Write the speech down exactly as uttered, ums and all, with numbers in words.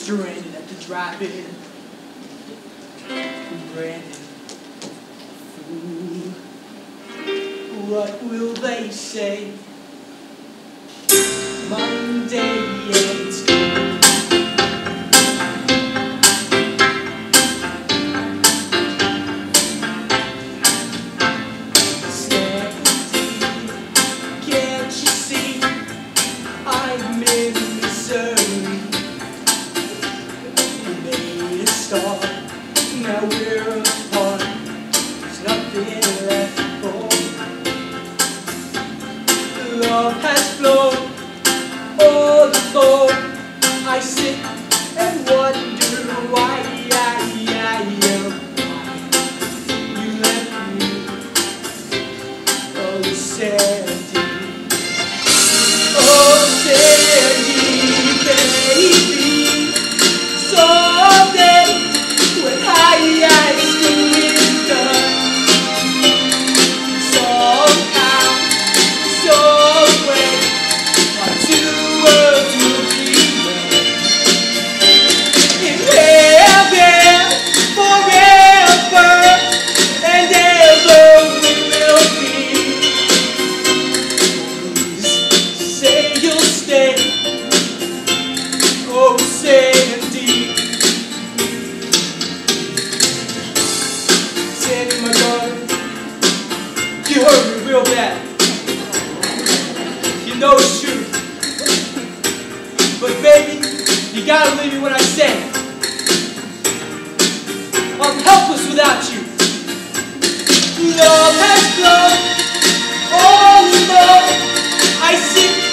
stranded at the drive-in. Brandon, fool. What will they say? Monday and school. Can't you see I'm in Missouri? We made a start, now we're apart. There's nothing left for love has flown. Oh Lord, I sit and wonder why I, I am you left me. Oh Sandy, oh Sandy, baby. Someday when high school is done, somehow, some way, our two worlds will be one. In heaven, forever and ever we will be. Please say you'll stay, oh Sandy. Sandy, my daughter, you hurt me real bad. You know it's true. But baby, you gotta believe me when I say I'm helpless without you. Love has flown, oh Lord, I sit